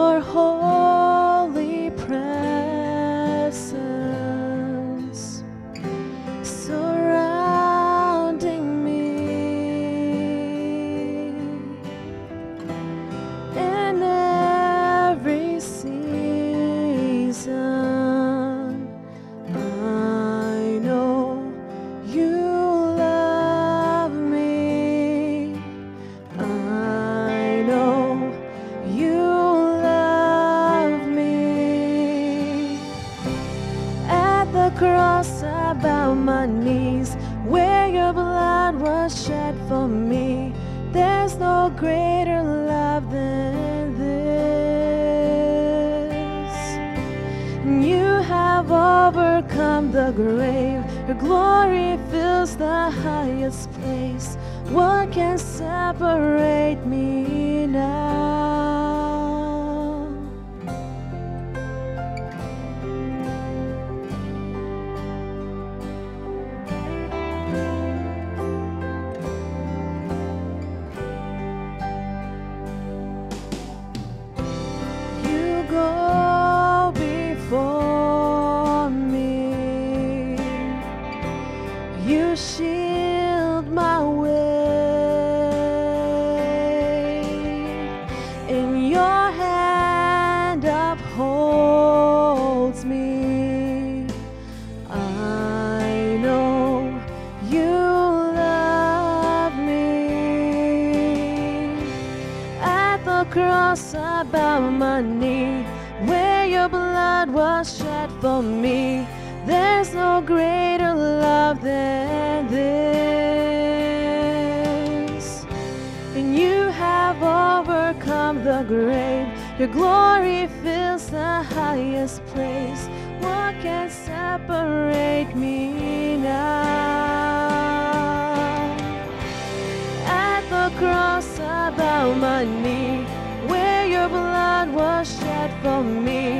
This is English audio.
your holy presence surrounding me. In every season, I know you love me. I know you love me. At the cross I bow my knees, where your blood was shed for me. There's no greater love than this. You have overcome the grave. Your glory fills the highest place. What can separate me now? You go before me. You shield my way. In your hand upholds me. I know you love me. At the cross I bow my knee, where your blood was shed for me. There's no greater love than this. And you have overcome the grave. Your glory fills the highest place. What can separate me now? At the cross I bow my knee, where your blood was shed for me.